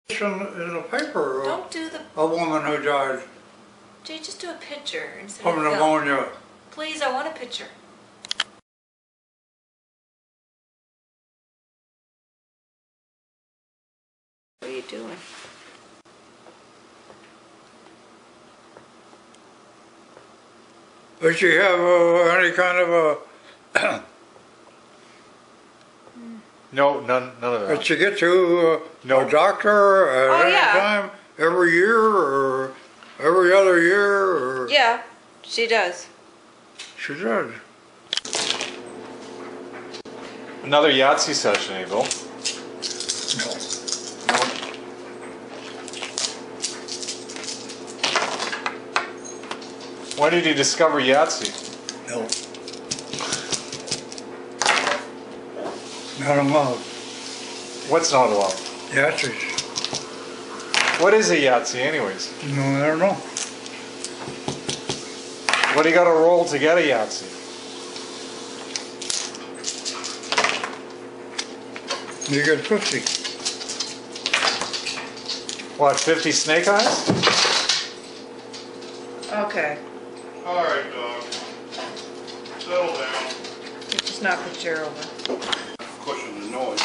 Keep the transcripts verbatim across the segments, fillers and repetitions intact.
In, in the paper, Don't do the... a woman who died Jay, just do a picture instead from of film. pneumonia. Please, I want a picture. What are you doing? Does she have uh, any kind of a... No, none, none of that. Did she get to uh, No. a doctor at Oh, any yeah. time? Every year or every other year? Or Yeah, she does. She does. Another Yahtzee session, Abel. No. When did you discover Yahtzee? No. Not in love. What's not allowed? Yahtzees. What is a Yahtzee anyways? No, I don't know. What do you got to roll to get a Yahtzee? You get fifty. What, fifty snake eyes? Okay. All right, dog. Settle down. Just knock the chair over. Cushion the noise.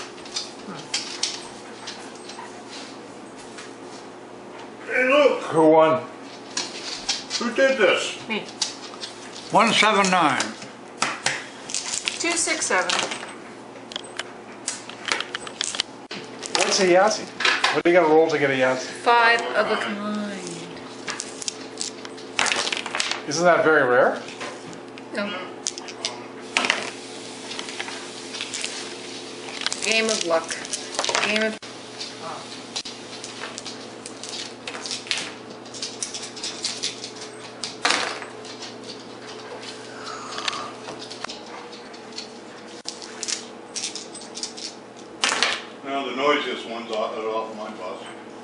Hey, look! Who won? Who did this? Me. one seven nine. Two, six, seven. What's a Yahtzee? What do you got to roll to get a Yahtzee? Five of a kind. Isn't that very rare? No. Game of luck. Game of... No, the noisiest one's off, off my bus.